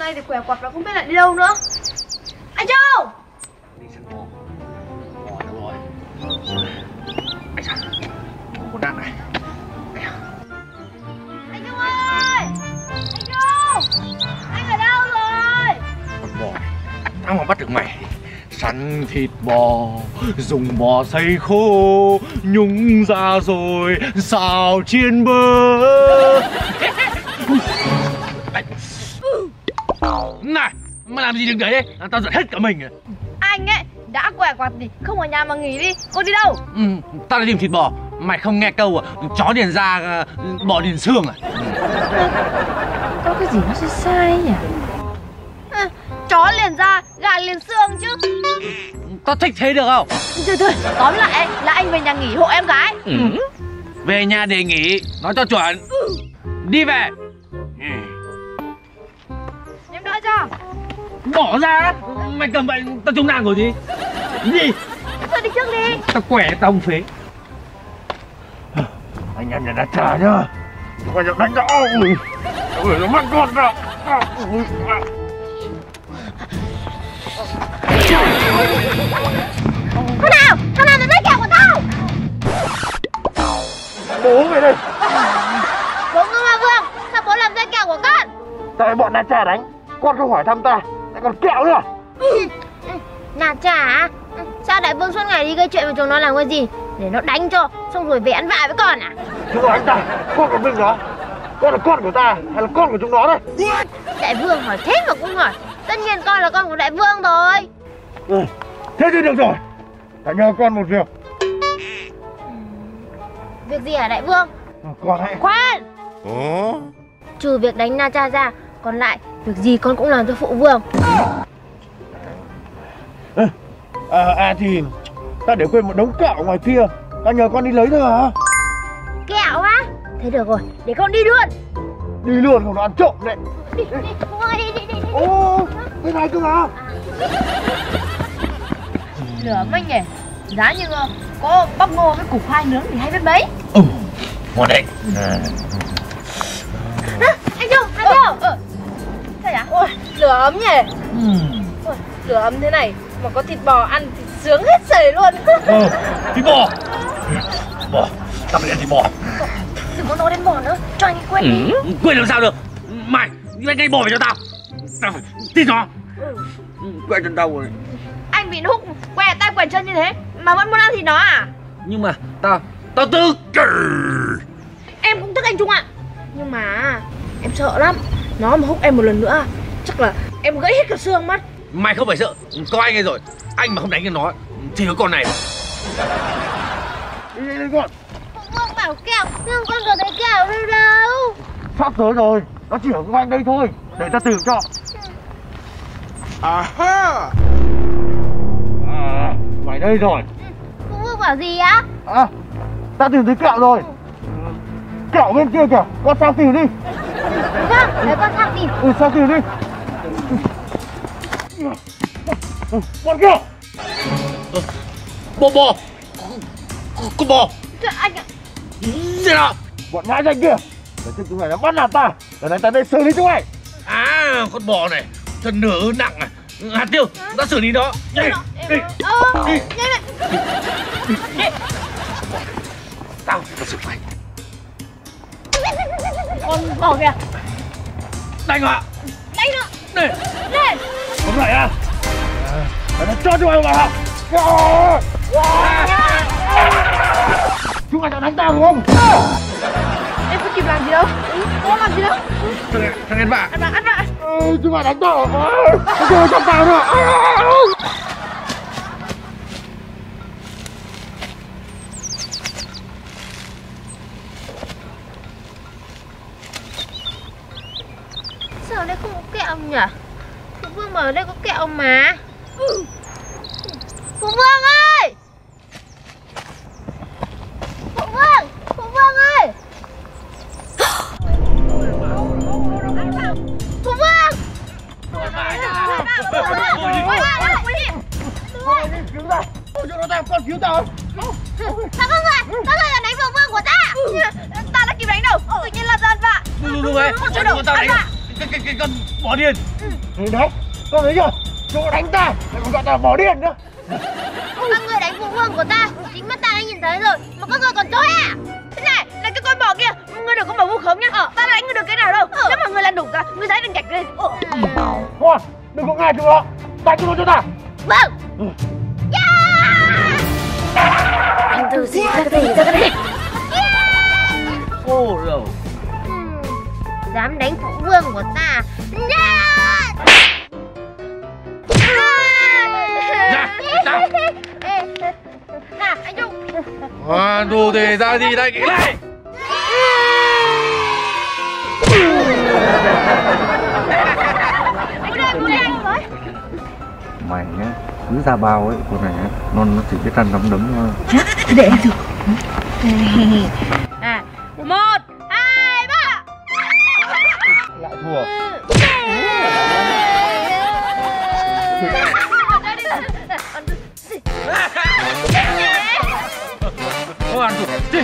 nay thì khỏe quặt và không biết lại đi đâu nữa. Anh Châu! Đi săn bò. Bò đâu rồi? Anh Châu, có đạn này. Anh Châu ơi! Anh Châu! Anh ở đâu rồi? Con bò này, tao mà bắt được mày. Săn thịt bò, dùng bò xay khô, nhúng ra rồi xào chiên bơ. Này, mà làm gì đừng đấy đấy, tao giận hết cả mình rồi. Anh ấy, đã khỏe quặt thì không ở nhà mà nghỉ đi, cô đi đâu? Tao đi tìm thịt bò, mày không nghe câu à, chó điền da, bò điền xương à? Có cái gì nó sai sai nhỉ? Chó liền da, gà liền xương chứ. Tao thích thế được không? Thôi, tóm lại là anh về nhà nghỉ hộ em gái. Về nhà để nghỉ, nói cho chuẩn. Đi về. Em đỡ cho. Bỏ ra, mày cầm vậy tao trúng nàng rồi gì? Đi. Thôi đi trước đi. Tao quẻ tao không phế. Anh em nhà đã trả nhá. Quay được đánh nó. Ui, nó mắc con rồi. Con nào là dây kẹo của tao? Bố về đây. Bố Ngưu Ma Vương, sao bố làm dây kẹo của con? Tại bọn Na Cha đánh, con không hỏi thăm ta, lại còn kẹo nữa. Na Cha á? Sao đại vương suốt ngày đi gây chuyện với chúng nó làm cái gì? Để nó đánh cho, xong rồi về ăn vạ với con à? Chúng nó đánh ta, con còn binh nó. Con là con của ta hay là con của chúng nó đấy? Đại vương hỏi thế mà cũng hỏi. Tất nhiên con là con của đại vương rồi. Thế thì được rồi. Ta nhờ con một việc. Việc gì hả đại vương? Con hãy... Khoan! Trừ việc đánh Na Cha ra, còn lại việc gì con cũng làm cho phụ vương. Thì ta để quên một đống kẹo ngoài kia. Ta nhờ con đi lấy thôi hả? Kẹo á? Thế được rồi, để con đi luôn. Đi luôn không nó ăn trộm đấy. Đi, đi. Ô, bên này cơ mà. Lửa anh nhỉ? Giá như có bắp ngô với củ khoai nướng thì hay biết mấy. Ngon đấy. Anh Châu. Sao vậy? Ôi, lửa ấm nhỉ? Ôi, lửa ấm thế này mà có thịt bò ăn thì sướng hết sảy luôn. Thịt bò. Bò, tao phải ăn thịt bò. Đừng có nói đến bò nữa, cho anh quên đi. Quên làm sao được? Mày, anh ngay bò về cho tao. Tao phải tin nó. Quên chân tao rồi. Anh bị húc què tay quẹt chân như thế mà vẫn muốn ăn thịt nó à? Nhưng mà tao tức. Em cũng tức anh Trung ạ. Nhưng mà em sợ lắm. Nó mà húc em một lần nữa chắc là em gãy hết cả xương mất. Mày không phải sợ, có anh ấy rồi. Anh mà không đánh được nó thì có con này. Đi con. Không bảo kẹo, nhưng con có thấy kẹo đâu đâu. Sắp tới rồi, nó chỉ ở quanh đây thôi. Để ta tìm cho. Ngoài đây rồi. Phụ vương bảo gì á? Ta tìm thấy kẹo rồi. Kẹo bên kia kìa, con sang tìm đi. Vâng, để con sang tìm. Sang tìm đi. Con kia. Bò. Con bò. Anh ạ. Gì nào? Bọn nhãi danh kia. Để cho chúng này nó bắt nạt ta. Để này ta đây xử lý chúng này. Con bò này thân nửa nặng à. Hạt Tiêu, ta xử lý nó. Nhanh. Đi. Nhanh lên. Đi. Tao xử mày. Con bò kìa. Đánh ạ. Đánh nữa. Đi. Lên. Không lại à. Nó cho chúng mày vào học. Chúng mày đã đánh tao đúng không? Em có kịp làm gì đâu. Có làm gì đâu. Thằng ăn vạ. Ăn vạ. Chúng mày đánh tao. Rồi cho tao nữa. Sao ở đây không có kẹo nhỉ? Phụ vương bảo ở đây có kẹo mà. Phụ vương ơi! Phụ vương ơi! Phụ vương! Cứu ta! Ôi cho nó ta, con cứu tao! Sao các người là đánh phụ vương của ta? Ta đã kịp đánh đâu, tự nhiên là dân vạ. Đúng rồi, con tao đánh. Cái con bỏ điên. Đấy, con thấy chưa? Chỗ đánh ta, lại còn gọi ta bỏ điên nữa. Các người đánh phụ vương của ta, chính mắt ta đã nhìn thấy rồi, mà các người còn chối à? Thế này, là cái con bò kia, ngươi đừng có mà vu khống nhá. Ta đã đánh ngươi được cái nào đâu. Nếu mà ngươi làm đủ cả, ngươi dãy đừng gạch lên. Thôi, đừng có ngại chúng nó, đánh chúng nó cho ta. Vâng. Anh từ gì ra cái này? Ô rồi. Dám đánh phụ vương của ta. Ra, sao? Nào, anh Trung. Đủ để ra gì đây cái này? Anh đây với. Mày nhá, cứ ra bao ấy, con này nó chỉ biết ăn nắm đấm thôi. Để anh thử. 1, 2, 3. Lại thua. Không ăn đủ. Đi.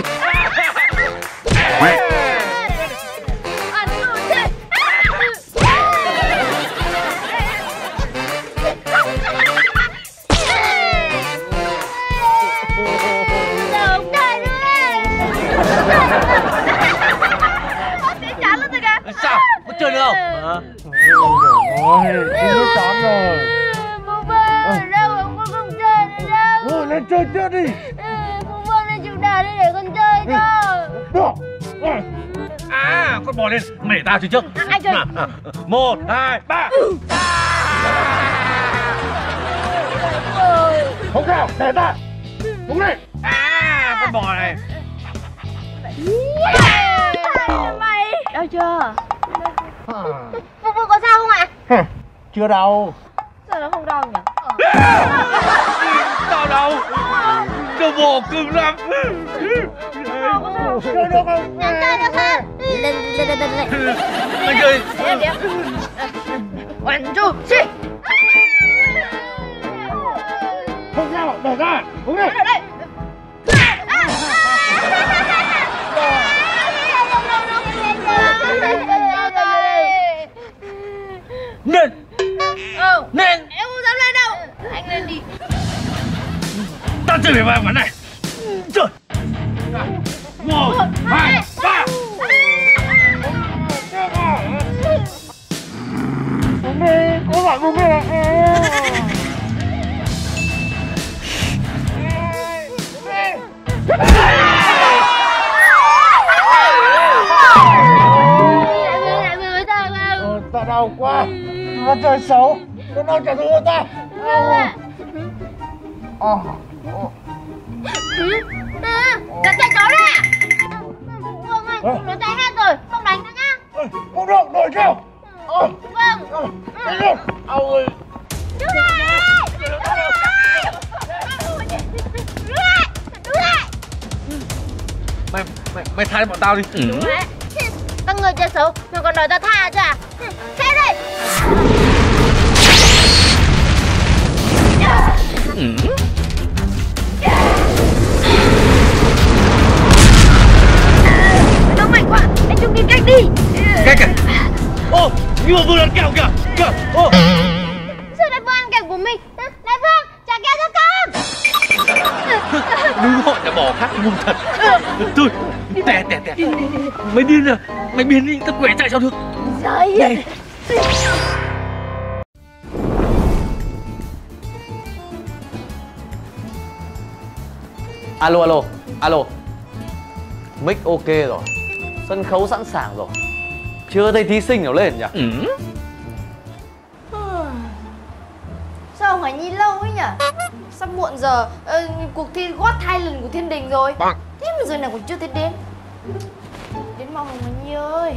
Sao? Có chơi nữa không? Ôi, cứ chán rồi. Phụ vương, đâu con không chơi nữa đâu. Lên chơi tiếp đi. Phụ vương lên chịu đà đi để con chơi cho. Được. À, con bò lên, mày để tao chơi trước. Anh chơi. 1, 2, 3. Không sao, để ta. Đúng đi. À, con bò này. Mày đau chưa? Phụ vương có sao không ạ? Chưa đau. Sao nó không đau nhỉ? Đau đâu? Đầu bò cứng lắm. Chơi được không? Chơi được không? Anh chơi. One, two, three. Không sao, để ra. Đúng đi. Lên. Lên. Em không dám lên đâu. Anh lên đi. Tao chơi về vàng này. Chơi. 1, 2, 3. Đúng đi, có bạn đúng đi. Ta đau quá. Nó chơi xấu. Nó trả thù ta. Đặt chạy chó ra. Phụ vương ơi, nó chạy hết rồi, không đánh nữa nhá. Không được, đổi kêu. Vâng. Ôi. Đứng lại. Mày tha cho bọn tao đi. Đúng đấy. Các người chơi xấu mà còn đòi ta tha chứ à? Thế đây. Nó mạnh quá, anh Trung tìm cách đi. Cách à? Ô, nhưng mà vừa ăn kẹo kìa. Kìa. Ô. Sao lại vừa ăn kẹo của mình? Đại vương, trả kẹo cho con. Đúng gọi là bò khác ngu thật. Thôi, tè. Mày điên à? Mày biến đi, tao quẻ chạy sao được? Giời. Alo. Mic ok rồi. Sân khấu sẵn sàng rồi. Chưa thấy thí sinh nào lên nhỉ? Sao không phải nhìn lâu ấy nhỉ? Sắp muộn giờ, cuộc thi Got Talent của Thiên Đình rồi. Thế mà giờ này còn chưa thấy đến. Đến mau Hồng Nhi ơi.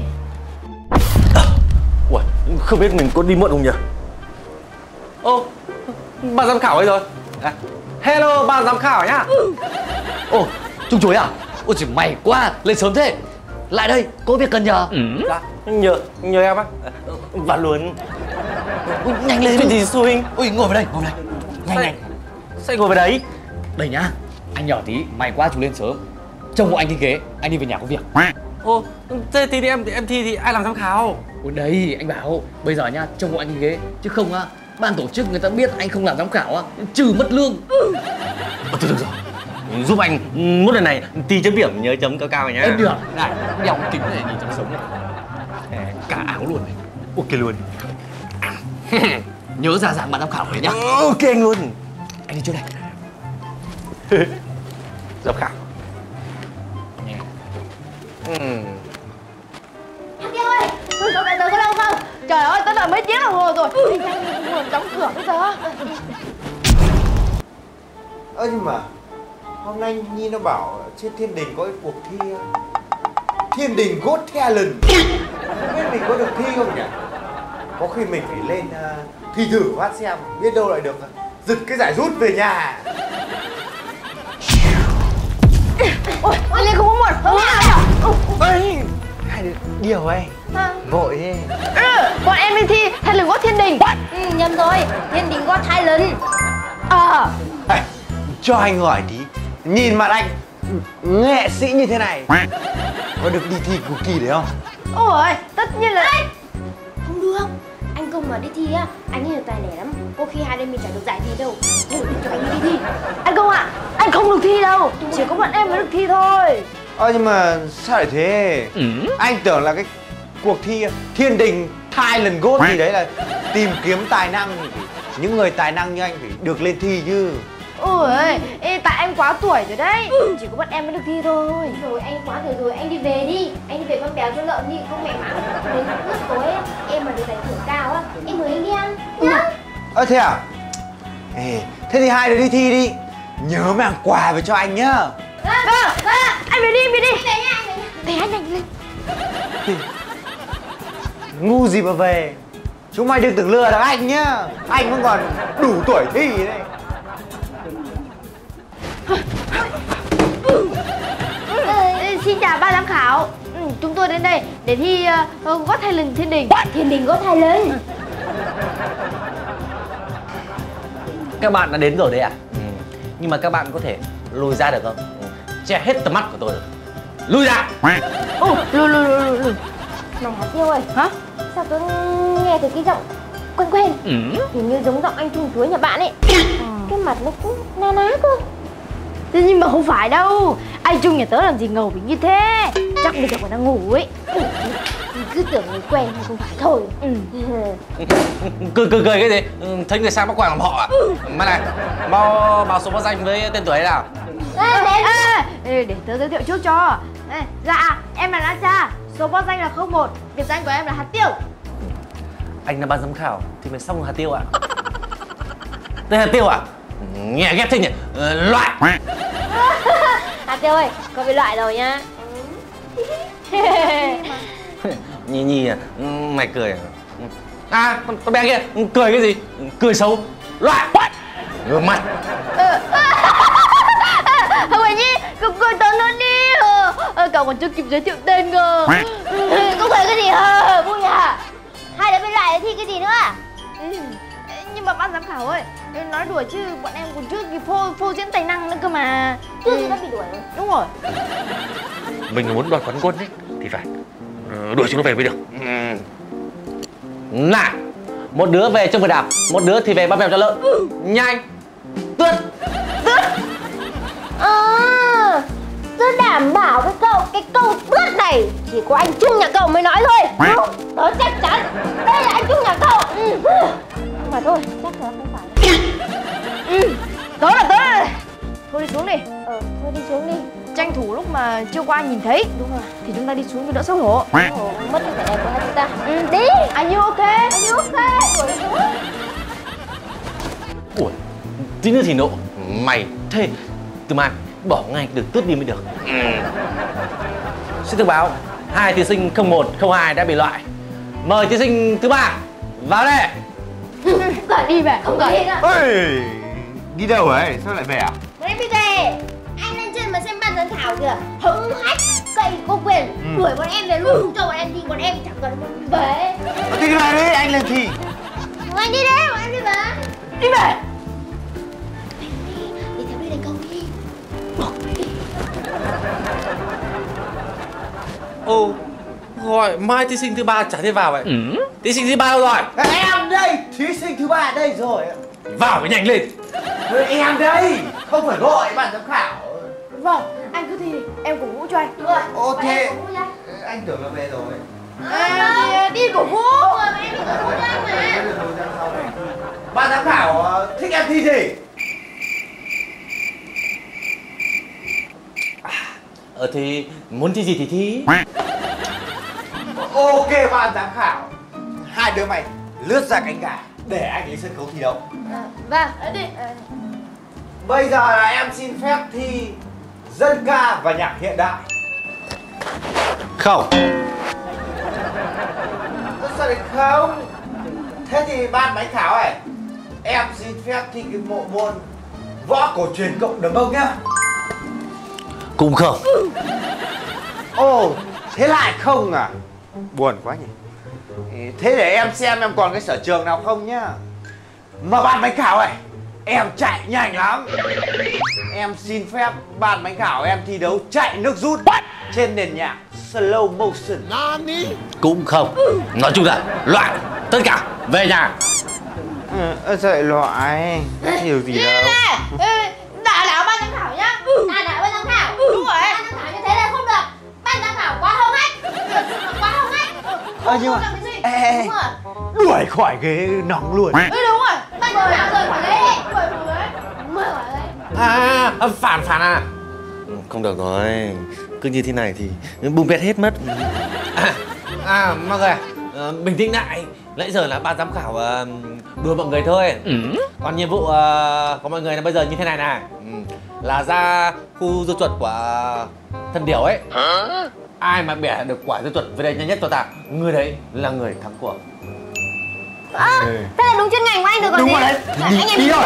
Ủa, không biết mình có đi muộn không nhỉ? Ô, ban giám khảo ấy rồi. Hello ban giám khảo nhá. Ồ, Trung Chuối à? Ôi chỉ mày quá, lên sớm thế. Lại đây, có việc cần nhờ. Dạ, nhờ em á. Và luôn. Ui, nhanh lên. Chuyện gì xui anh? Ui, ngồi vào đây. Nhanh. Sao anh ngồi vào đấy? Đây nhá, anh nhờ tí, may quá chú lên sớm. Trông hộ anh cái ghế, anh đi về nhà có việc. Ồ, thế thì em thi thì ai làm giám khảo? Ôi đấy, anh bảo bây giờ nhá, trông hộ anh ghế chứ không á, ban tổ chức người ta biết anh không làm giám khảo á, trừ mất lương. Thôi được rồi, giúp anh mốt lần này thi chấm điểm nhớ chấm cao cao này nhá. Em được, này, đeo cái kính này nhìn trong sống này. Cả áo luôn này. Ok luôn. Nhớ ra dáng ban giám khảo đấy nhá. Ok anh luôn. Anh đi trước này. Giám khảo. Anh Tiêu ơi, cậu bạn tới có đâu không? Trời ơi, tớ đợi mấy tiếng đồng hồ rồi. Đi nhanh đi, buồn đóng cửa bây giờ. Ơ nhưng mà hôm nay Nhi nó bảo trên Thiên Đình có cái cuộc thi Thiên Đình Got Talent. Không biết mình có được thi không nhỉ? Có khi mình phải lên thi thử phát xem, biết đâu lại được giật cái giải rút về nhà. Ôi, anh Liên không có muộn, không nào nhỉ? Ơi, hai đứa điều ấy, vội thế. Bọn em đi thi Talent Got Thiên Đình. Nhầm rồi, Thiên Đình Got Talent. Cho anh hỏi tí, nhìn mặt anh nghệ sĩ như thế này có được đi thi cuộc kỳ đấy không? Ôi, tất nhiên là Không được, anh Công mà đi thi á, anh ấy là tài lẻ lắm. Có khi hai đêm mình chả được giải gì đâu. Thôi đừng cho anh đi thi. anh Công ạ, anh không được thi đâu. Chỉ có bọn em mới được thi thôi. Nhưng mà sao lại thế? Anh tưởng là cái cuộc thi Thiên Đình Talent Got gì đấy là tìm kiếm tài năng, những người tài năng như anh phải được lên thi chứ. Ôi, tại anh quá tuổi rồi đấy. Chỉ có bọn em mới được thi thôi. Rồi anh quá rồi rồi, anh đi về đi. Anh đi về con béo cho lợn đi, không mẹ mắng. Đến lúc tối ấy, em mà được giải thưởng cao á, em mời anh đi ăn nhá. Thế à? Thế thì hai đứa đi thi đi. Nhớ mang quà về cho anh nhá. Anh về đi, anh về đi. Về nha, anh về nha. Thế anh nhanh lên. Ngu gì mà về. Chúng mày đừng tưởng lừa được anh nhá. Anh vẫn còn đủ tuổi thi đấy. Xin chào ban giám khảo. Chúng tôi đến đây để thi Got Talent Thiên Đình. Thiên Đình Got Talent. Các bạn đã đến rồi đấy à? Nhưng mà các bạn có thể lùi ra được không? Che hết tầm mắt của tôi rồi. Lùi ra. Lùi. Này Hạt Tiêu ơi. Hả? Sao tôi nghe thấy cái giọng quen hình như giống giọng anh Trung Chuối nhà bạn ấy. Cái mặt nó cũng na ná cơ. Thế nhưng mà không phải đâu. Anh Trung nhà tớ làm gì ngầu bình như thế. Chắc bây giờ còn đang ngủ ấy. Cứ tưởng người quen hay không phải thôi. Cười cái gì? Thấy người sang bắt quàng làm họ à? Mà này, báo số báo danh với tên tuổi thế nào? Để tớ giới thiệu trước cho. Dạ, em là Lan Cha. Số báo danh là 01. Biệt danh của em là Hạt Tiêu. Anh là ban giám khảo thì phải xong Hạt Tiêu ạ. Tên Hạt Tiêu à? Nghe ghét thế nhỉ? Loại. Hạt Tiêu ơi, con bị loại rồi nhá. Nhi à, mày cười à? Con bé kia, cười cái gì? Cười xấu. Loại. Gương mặt. Hồng Hải Nhi, cậu cười tớ nữa đi. Cậu còn chưa kịp giới thiệu tên cơ. Có cười cái gì hờ? Vui à? Hai đứa bên lại thi cái gì nữa à? Nhưng mà ban giám khảo ơi, nói đùa chứ bọn em còn chưa kịp phô diễn tài năng nữa cơ mà. Chưa gì đã bị đuổi rồi. Đúng rồi. Mình muốn đoạt quán quân ấy thì phải đuổi chúng nó về mới được. Này, một đứa về trông phải đạp, một đứa thì về băm mèo cho lợn. Nhanh. Tướt. Tôi đảm bảo với cậu, cái câu tướt này chỉ có anh Trung nhà cậu mới nói thôi. Tớ chắc chắn đây là anh Trung nhà cậu. Mà thôi, chắc là không phải. Tớ là thôi đi xuống đi. Thôi đi xuống đi. Tranh thủ lúc mà chưa qua nhìn thấy. Đúng rồi. Thì chúng ta đi xuống cho đỡ xấu hổ. Mất cái vẻ đẹp của hai chúng ta. Đi. Are you okay? Are you okay? Ủa, tí nữa thì nộ. Mày thế từ mai bỏ ngay đường tướt đi mới được. Xin thông báo, 2 thí sinh 01, 02 đã bị loại. Mời thí sinh thứ 3 vào đây. Cởi đi về, không cởi. Ê, đi đâu ấy? Sao lại về à? Bọn em đi về. Anh lên trên mà xem ban giám khảo kìa. Hống hách, cậy có quyền. Đuổi bọn em về luôn, không cho bọn em đi. Bọn em chẳng cần về. Thì đi về đi, anh lên thi. Anh đi đi, bọn em đi về. Đi về. Đi theo đây đánh câu đi. Ồ, gọi mai thí sinh thứ ba chả thấy vào vậy. Thí sinh thứ ba đâu rồi? Em đây, thí sinh thứ ba đây rồi. Vào phải nhanh lên. Em đây, không phải gọi ban giám khảo. Vâng, anh cứ thi đi, em cổ vũ cho anh. Được rồi. Ô thế, Cổ vũ nha. anh tưởng là về rồi. Em đi cổ vũ. Em đi cổ vũ cho anh mà. Ban giám khảo thích em thi gì? Thì muốn thi gì thì thi. Ok ban giám khảo, hai đứa mày lướt ra cánh gà để anh ấy sân khấu thi đấu. Vâng. Đi. Bây giờ là em xin phép thi dân ca và nhạc hiện đại. Không. Sao lại không? Thế thì ban giám khảo này, em xin phép thi cái bộ môn võ cổ truyền cộng đồng ông nhá. Cũng không. Ồ, thế lại không à? Buồn quá nhỉ. Thế để em xem em còn cái sở trường nào không nhá. Mà ban giám khảo này, em chạy nhanh lắm. Em xin phép ban giám khảo em thi đấu chạy nước rút trên nền nhạc slow motion. Cũng không. Nói chung là loại. Tất cả về nhà. Sao lại loại? Hiểu gì đâu. Đảo ban giám khảo nhá. Đảo ban giám khảo. Đúng rồi. Ban giám khảo như thế là không được. Ban giám khảo quá hông hách. Quá hông hách. Nhưng mà Làm cái gì? ê, Đúng rồi. đuổi khỏi ghế nóng luôn. Đúng rồi. Ban giám khảo rời khỏi đấy. Mời khỏi đấy. Phản à. Không được rồi. Cứ như thế này thì bung bét hết mất. Mọi người bình tĩnh lại. Nãy giờ là ban giám khảo đùa mọi người thôi. Còn nhiệm vụ của mọi người là bây giờ như thế này này. Là ra khu dưa chuột của thần điểu ấy. Ai mà bẻ được quả dưa chuột về đây nhanh nhất cho ta, người đấy là người thắng cuộc. Thế là đúng chuyên ngành của anh rồi còn Đúng gì? rồi đấy. Anh em Đi rồi.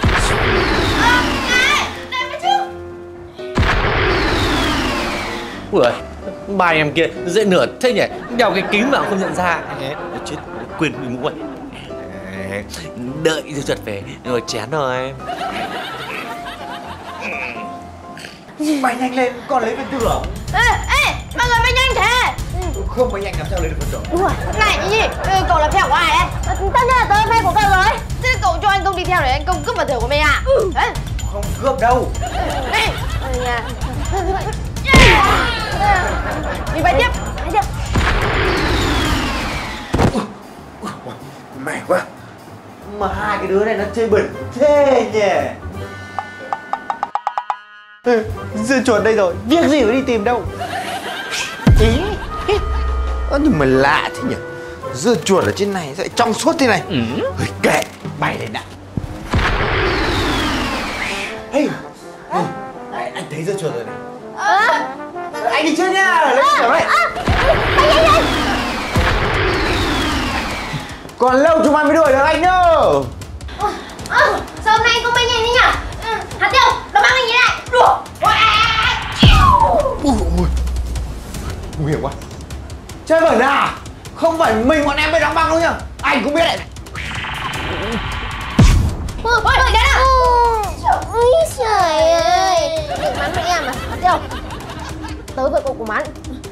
Ui, ba em kia dễ nửa thế nhỉ, đeo cái kính mà không nhận ra. Chết, quên bị mũ rồi. Đợi dưa chuột về rồi chén rồi. Mày nhanh lên, còn lấy phần thưởng. Ê, mọi người bay nhanh thế. Không mày nhanh làm sao lấy được phần thưởng. Đúng rồi. Này cái gì? Cậu là phèo của ai đấy? Tất nhiên là tôi là fan của cậu rồi. Thế cậu cho anh công đi theo để anh công cướp phần thưởng của mình à? Đấy. Không cướp đâu. Đi. Ở nhà. Đi bay tiếp. Thấy chưa? Mày quá. Mà hai cái đứa này nó chơi bẩn thế nhỉ. Dưa chuột đây rồi, việc gì phải đi tìm đâu. Nhưng mà lạ thế nhỉ. Dưa chuột ở trên này sẽ trong suốt thế này. Kệ, bay lên đã. Hey, anh thấy dưa chuột rồi này. Anh đi trước nhá, lấy trở về. Bay nhanh lên. Còn lâu chúng anh mới đuổi được anh đâu. Sao hôm nay anh không bay nhanh thế nhỉ? Hạt Tiêu, nó mang mình như này. Đùa. Ui, nguy hiểm quá. Chơi bẩn à? Không phải mình bọn em mới đóng băng đâu nhá. Anh cũng biết đấy. Ôi, đuổi đến à? Ôi trời ơi. Đừng bắn với em à. Hạt Tiêu. Tớ với cậu cùng bắn.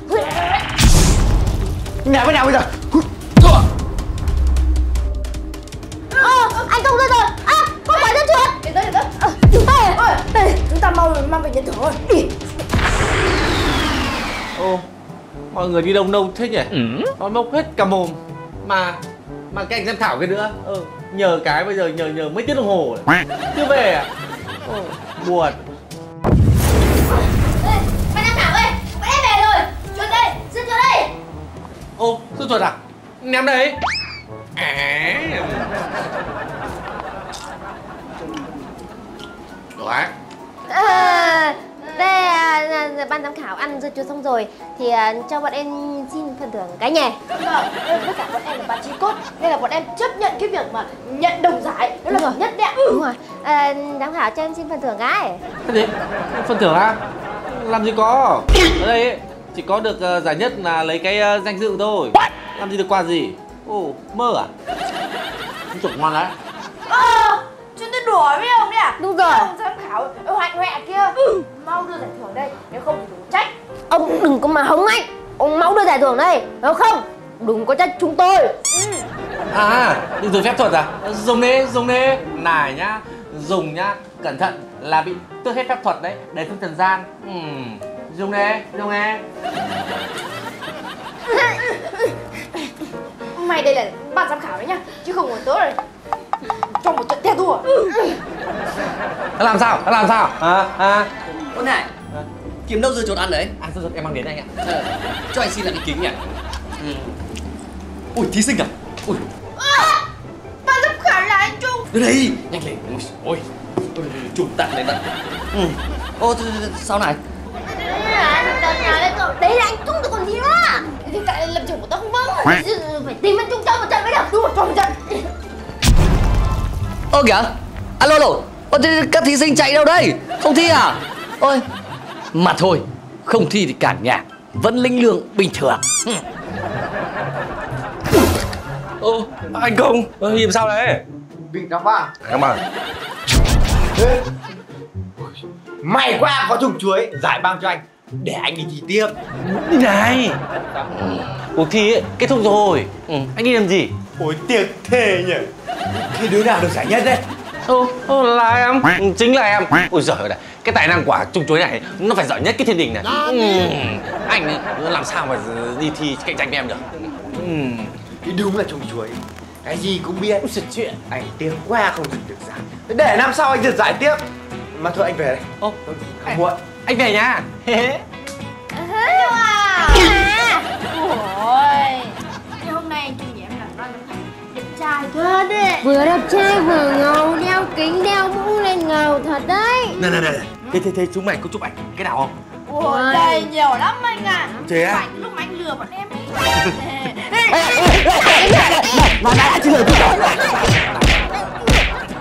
Nè bên nào bây giờ? Anh công rồi. Không phải dân chuột. Để tới. Đây. Chúng ta mau mang về nhận thưởng thôi. Đi. Ô, mọi người đi đông đâu thế nhỉ? Nó mốc hết cả mồm. Mà cái anh giám khảo cái nữa. Nhờ cái bây giờ nhờ mấy tiếng đồng hồ rồi. Chưa về à? Buồn. Ban giám khảo ơi, bọn em về rồi. Chuột đây, dân chuột đây. Ô, dưa chuột à? Ném đấy. Đấy. Đây ban giám khảo ăn dưa chuột xong rồi thì cho bọn em xin phần thưởng cái nhỉ. Tất cả bọn em là bạn trí cốt nên là bọn em chấp nhận cái việc mà nhận đồng giải đó là hợp nhất đấy ạ. Đúng rồi. Giám khảo cho em xin phần thưởng cái. Cái gì? Phần thưởng à? Làm gì có. Ở đây ấy, chỉ có được giải nhất là lấy cái danh dự thôi. Làm gì được quà gì? Ồ, mơ à? Không chụp ngon đấy. Chúng tôi đùa với ông đấy à? Đúng rồi. Ông giám khảo hoạnh hoẹ kia. Mau đưa giải thưởng đây, nếu không thì đừng trách. Ông đừng có mà hống anh. Ông giải thưởng đây, nếu không đừng có trách chúng tôi. À, dùng phép thuật à? Dùng đi này nhá, dùng nhá, cẩn thận là bị tước hết phép thuật đấy, để không trần gian. Dùng đi. Mày đây là ban giám khảo đấy nhá, chứ không có tớ rồi. Trong một trận theo thua. Làm sao? Ơ này, kiếm đâu dưa chuột ăn đấy? À, rồi em mang đến anh ạ. Cho anh xin lại cái kính nhỉ. Ui, thí sinh à? Ui, Ban giám khảo là anh Trung. đây đây, nhanh lên. Ôi, chụp tặng lên tận. Ô, sao này? Đấy là anh Trung rồi còn gì nữa. Thì tại lập trường của tớ không vâng. Phải tìm anh Trung chơi một trận mới được. Đúng rồi, cho một trận. Ơ kìa, alo, ơ, các thí sinh chạy đâu đây? Không thi à? Ôi, mà thôi, không thi thì cả nhà vẫn lĩnh lương bình thường. Ô, anh Công, Hiệp sao đấy? Bị các bạn. Các bạn. May quá có trùng chuối, giải băng cho anh để anh đi thi tiếp. Này, cuộc thi ấy, kết thúc rồi. Anh đi làm gì? Ôi tiếc thề nhỉ. Thì đứa nào được giải nhất đấy? Là em. Chính là em. Ôi giời ơi, cái tài năng quả trùng chuối này nó phải giỏi nhất cái thiên đình này. Anh ấy, làm sao mà đi thi cạnh tranh với em được? Thì đúng là trùng chuối, cái gì cũng biết. Chuyện anh tiếc quá không được giải. Để năm sau anh được giải tiếp. Mà thôi anh về đây. Không muộn. Anh về nha. Ôi, thế hôm nay anh Trung nhà em làm ban giám khảo đẹp trai thật đấy. Vừa đẹp trai vừa ngầu, đeo kính đeo mũ lên ngầu thật đấy. Này. Thế chúng mày có chụp ảnh cái nào không? Ôi, đây nhiều lắm anh ạ. Thế à? Ảnh lúc anh lừa bọn em ấy.